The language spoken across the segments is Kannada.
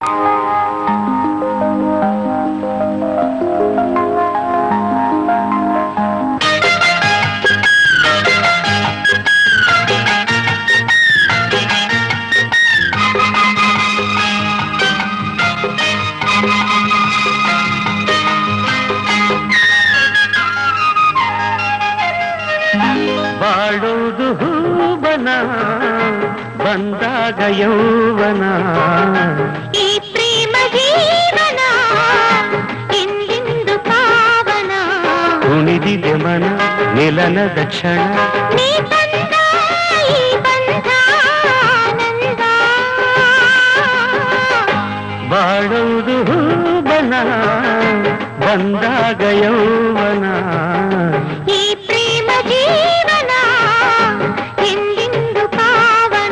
ಬಾಳುವುದು ಹೂವನ ಬಂದಾಗ ಯೌವನ ಈ ಪ್ರೇಮ ಜೀವನ ಎಂದೆಂದು ಪಾವನ ಕುಣಿದಿದೆ ಮನ ನಿಲನದ ಕ್ಷಣ ನೀ ಬಂದ ಈ ಬಂಧ ಆನಂದ ಬಾಳುವುದು ಹೂವನ ಬಂದಾಗ ಯೌವನ ಈ ಪ್ರೇಮ ಜೀವನ ಎಂದೆಂದು ಪಾವನ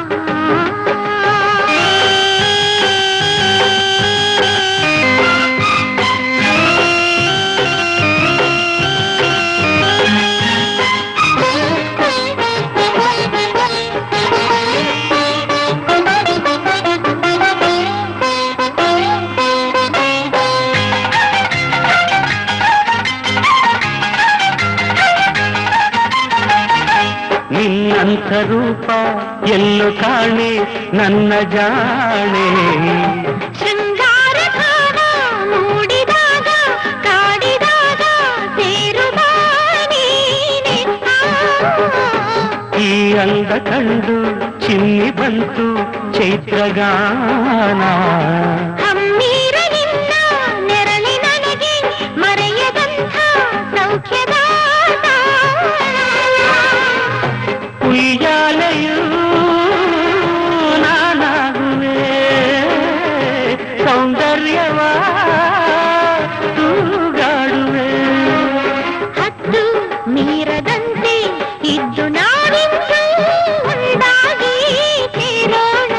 ನಿನ್ನಂಥ ರೂಪ ಎಲ್ಲೂ ಕಾಣೆ ನನ್ನ ಜಾಣೆ ಶೃಂಗಾರ ಭಾವ ಮೂಡಿದಾಗ ಕಾಡಿದಾಗ ಸೇರುವ ನೀನೆ ಈ ಅಂದ ಕಂಡು ಚಿನ್ನಿ ಬಂತು ಚೈತ್ರಗಾನ ಹಮ್ಮೀರ ನಿನ್ನ ನೆರಳಿ ನನಗೆ ಮರೆಯದಂಥ ಸೌಖ್ಯದ ಉಯ್ಯಾಲೆಯೂ ನಾನಾಗುವೆ ಸೌಂದರ್ಯವ ತೂಗಾಡುವೆ ಹತ್ತು ಮೀರದಂತೆ ಇದ್ದು ನಾವಿಂದು ಒಂದಾಗಿ ಸೇರೋಣ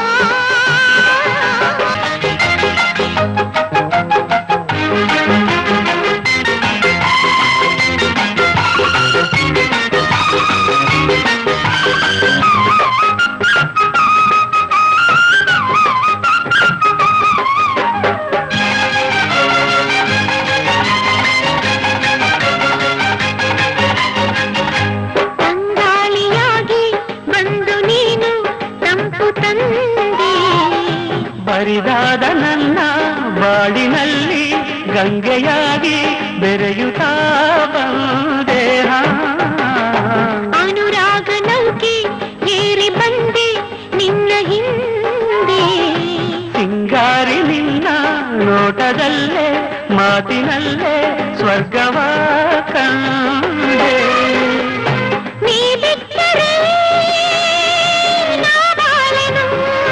ತಂಗಾಳಿಯಾಗಿ ಬಂದು ನೀನು ತಂಪು ತಂದೆ ಬರಿದಾದ ನನ್ನ ಬಾಡಿನಲ್ಲಿ ಗಂಗೆಯಾಗಿ ಬೆರೆಯುತ್ತಾ ಬಂದೆ ಅನುರಾಗ ನೌಕೆ ಏರಿ ಬಂದೆ ನಿನ್ನ ಹಿಂದೆ ಸಿಂಗಾರಿ ನಿನ್ನ ನೋಟದಲ್ಲೇ ಮಾತಿನಲ್ಲೇ ಸ್ವರ್ಗವ ಕಂಡೆ ನೀ ಬಿಟ್ಟರೆ ನಾ ಬಾಳೆನು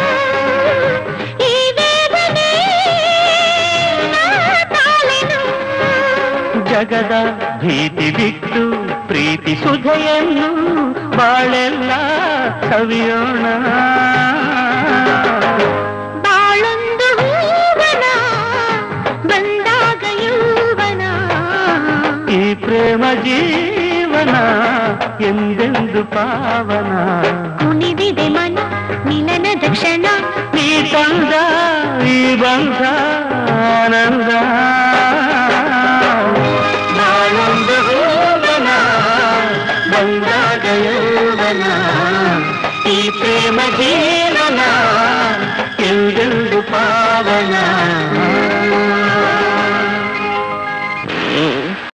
ಈ ವೇದನೆ ನಾ ತಾಳೆನು ಜಗದ ಭೀತಿ ಬಿಟ್ಟು ಪ್ರೀತಿ ಸುಧೆಯನ್ನು ಬಾಳೆಲ್ಲ ಸವಿಯೋಣ ಬಾಳೊಂದು ಹೂವನ ಬಂದಾಗ ಯೌವನ ಈ ಪ್ರೇಮ ಜೀವನ ಎಂದೆಂದು ಪಾವನ ಕುಣಿದಿದೆ ಮನ ನಿಲನದ ಕ್ಷಣ ನೀ ತಂದ ಈ ಬಂಧ ಆನಂದ ಬಾಳೊಂದು ಹೂವನ ಬಂದಾಗ ಯೌವನ ಈ ಪ್ರೇಮ ಜೀವನ ಎಂದೆಂದು ಪಾವನ